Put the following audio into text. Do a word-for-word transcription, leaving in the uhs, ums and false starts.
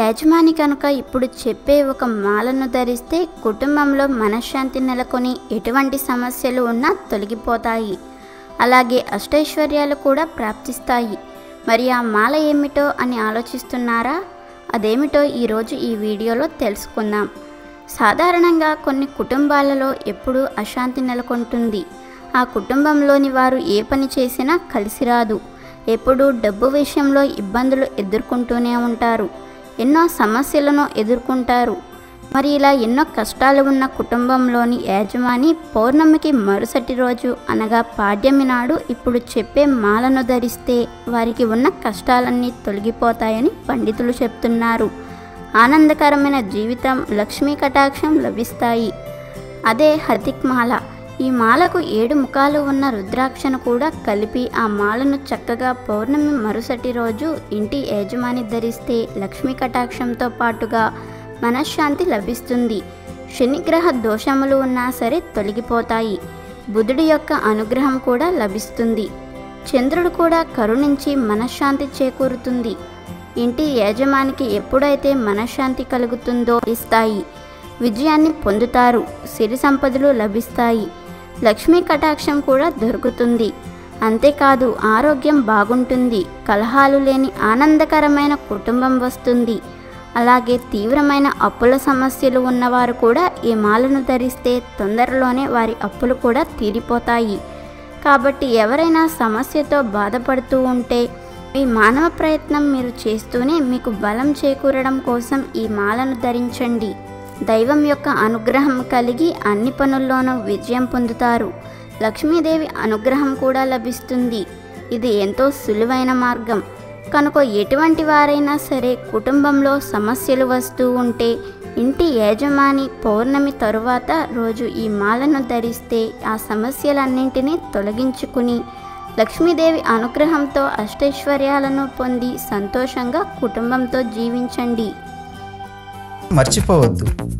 యజమాని కనుక ఇప్పుడు చెప్పే ఒక మాలను ధరిస్తే కుటుంబంలో మనశ్శాంతి నెలకొని ఎటువంటి సమస్యలు ఉన్నా తొలగిపోతాయి. అలాగే అష్టైశ్వర్యాలు కూడా ప్రాప్తిస్తాయి. మరి ఆ మాల ఏమిటో అని ఆలోచిస్తున్నారా? అదేమిటో ఈరోజు ఈ వీడియోలో తెలుసుకుందాం. సాధారణంగా కొన్ని కుటుంబాలలో ఎప్పుడూ అశాంతి నెలకొంటుంది. ఆ కుటుంబంలోని వారు ఏ పని చేసినా కలిసి రాదు. ఎప్పుడూ డబ్బు విషయంలో ఇబ్బందులు ఎదుర్కొంటూనే ఉంటారు. ఎన్నో సమస్యలను ఎదుర్కొంటారు. మరి ఇలా ఎన్నో కష్టాలు ఉన్న కుటుంబంలోని యజమాని పౌర్ణమికి మరుసటి రోజు అనగా పాడ్యమి నాడు ఇప్పుడు చెప్పే మాలను ధరిస్తే వారికి ఉన్న కష్టాలన్నీ తొలగిపోతాయని పండితులు చెప్తున్నారు. ఆనందకరమైన జీవితం, లక్ష్మీ కటాక్షం లభిస్తాయి. అదే హర్దిక్ మాల. ఈ మాలకు ఏడు ముఖాలు ఉన్న రుద్రాక్షను కూడా కలిపి ఆ మాలను చక్కగా పౌర్ణమి మరుసటి రోజు ఇంటి యజమాని ధరిస్తే లక్ష్మీ కటాక్షంతో పాటుగా మనశ్శాంతి లభిస్తుంది. శనిగ్రహ దోషములు ఉన్నా సరే తొలగిపోతాయి. బుధుడి యొక్క అనుగ్రహం కూడా లభిస్తుంది. చంద్రుడు కూడా కరుణించి మనశ్శాంతి చేకూరుతుంది. ఇంటి యజమానికి ఎప్పుడైతే మనశ్శాంతి కలుగుతుందో ఇస్తాయి. విజయాన్ని పొందుతారు. సిరి సంపదలు లభిస్తాయి. లక్ష్మీ కటాక్షం కూడా దొరుకుతుంది. అంతేకాదు ఆరోగ్యం బాగుంటుంది. కలహాలు లేని ఆనందకరమైన కుటుంబం వస్తుంది. అలాగే తీవ్రమైన అప్పుల సమస్యలు ఉన్నవారు కూడా ఈ మాలను ధరిస్తే తొందరలోనే వారి అప్పులు కూడా తీరిపోతాయి. కాబట్టి ఎవరైనా సమస్యతో బాధపడుతూ ఉంటే ఈ మానవ ప్రయత్నం మీరు చేస్తూనే మీకు బలం చేకూరడం కోసం ఈ మాలను ధరించండి. దైవం యొక్క అనుగ్రహం కలిగి అన్ని పనుల్లోనూ విజయం పొందుతారు. లక్ష్మీదేవి అనుగ్రహం కూడా లభిస్తుంది. ఇది ఎంతో సులువైన మార్గం కనుక ఎటువంటి వారైనా సరే కుటుంబంలో సమస్యలు వస్తూ ఉంటే ఇంటి యజమాని పౌర్ణమి తరువాత రోజు ఈ మాలను ధరిస్తే ఆ సమస్యలన్నింటినీ తొలగించుకుని లక్ష్మీదేవి అనుగ్రహంతో అష్టైశ్వర్యాలను పొంది సంతోషంగా కుటుంబంతో జీవించండి. మర్చిపోవద్దు,